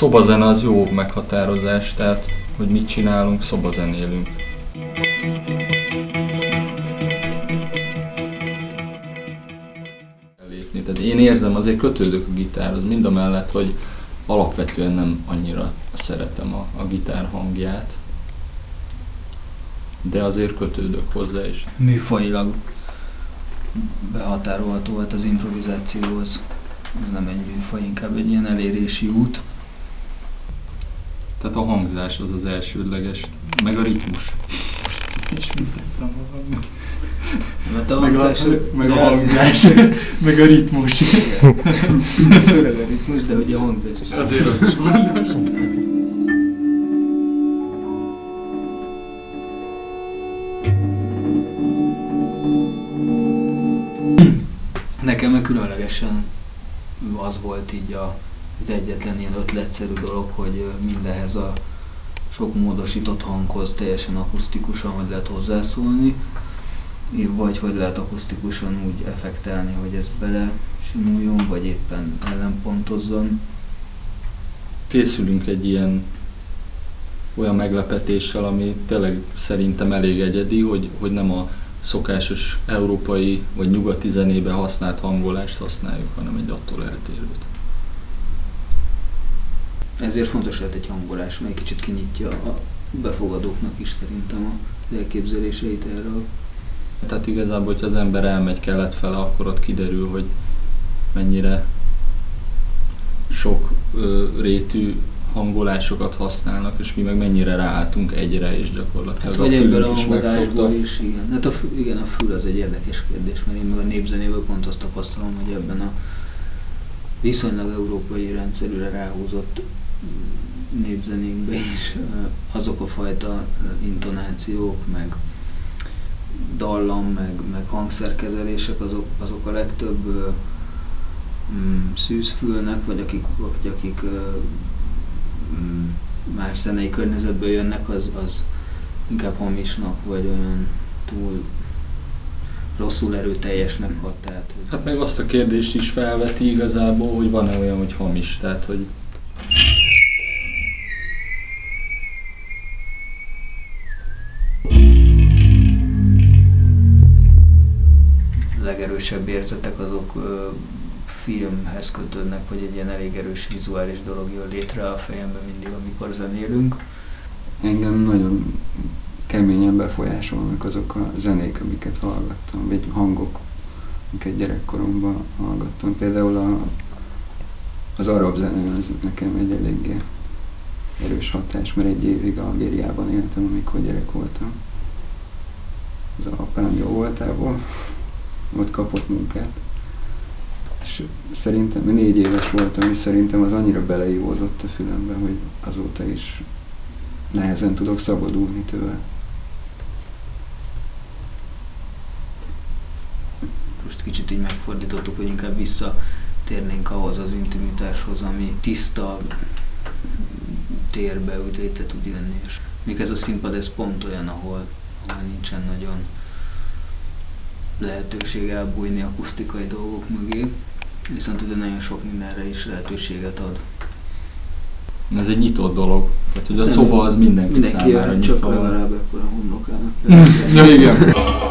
szobazene az jó meghatározás, tehát hogy mit csinálunk, szobazenélünk. Tehát én érzem, azért kötődök a gitárhoz, mindamellett, hogy alapvetően nem annyira szeretem a gitár hangját, de azért kötődök hozzá is. Műfajilag behatárolható volt az improvizációhoz. Ez nem egy műfaj, inkább egy ilyen elérési út. Tehát a hangzás az az elsődleges, meg a ritmus. És mit tettem magam? Mert a hangzás meg a hangzás, meg a ritmus. Főleg a ritmus, de ugye a hangzás is. Azért az is fontos. Nekem meg különlegesen az volt így az egyetlen ilyen ötletszerű dolog, hogy mindenhez a sok módosított hanghoz teljesen akusztikusan hogy lehet hozzászólni, vagy hogy lehet akusztikusan úgy effektálni, hogy ez bele simuljon, vagy éppen ellenpontozzon. Készülünk egy ilyen olyan meglepetéssel, ami tényleg szerintem elég egyedi, hogy nem a szokásos európai vagy nyugati zenében használt hangolást használjuk, hanem egy attól eltérőt. Ezért fontos lehet egy hangolás, mely kicsit kinyitja a befogadóknak is szerintem az elképzeléseit erről. Tehát igazából, hogyha az ember elmegy kelet fele, akkor ott kiderül, hogy mennyire sok rétű hangolásokat használnak, és mi meg mennyire ráálltunk egyre, és gyakorlatilag hát, a fülünk is megszokta. Is, igen. Hát igen, a fül az egy érdekes kérdés, mert én meg a népzenéből pont azt tapasztalom, hogy ebben a viszonylag európai rendszerűre ráhúzott népzenékben is azok a fajta intonációk, meg dallam, meg hangszerkezelések, azok a legtöbb szűzfülnek, vagy akik más zenei környezetből jönnek, az inkább hamisnak, vagy olyan túl rosszul erőteljesnek hat. Tehát, hát meg azt a kérdést is felveti igazából, hogy van-e olyan, hogy hamis, tehát hogy legerősebb érzetek azok filmhez kötődnek, vagy egy ilyen elég erős vizuális dolog jön létre a fejemben mindig, amikor zenélünk. Engem nagyon keményen befolyásolnak azok a zenék, amiket hallgattam, vagy hangok, amiket gyerekkoromban hallgattam. Például az arab zene az nekem egy eléggé erős hatás, mert egy évig Algériában éltem, amikor gyerek voltam. Az apám jó voltából, ott kapott munkát. És szerintem 4 éves voltam, és szerintem az annyira beleívódott a fülembe, hogy azóta is nehezen tudok szabadulni tőle. Most kicsit így megfordítottuk, hogy inkább visszatérnénk ahhoz az intimitáshoz, ami tiszta térbe úgy létre tud jönni. És még ez a színpad, ez pont olyan, ahol nincsen nagyon lehetőség elbújni akusztikai dolgok mögé, viszont ez nagyon sok mindenre is lehetőséget ad. ez egy nyitott dolog, tehát hogy a szoba az mindenki számára csak nyitva. legalább ekkora homlokának. Ja, igen.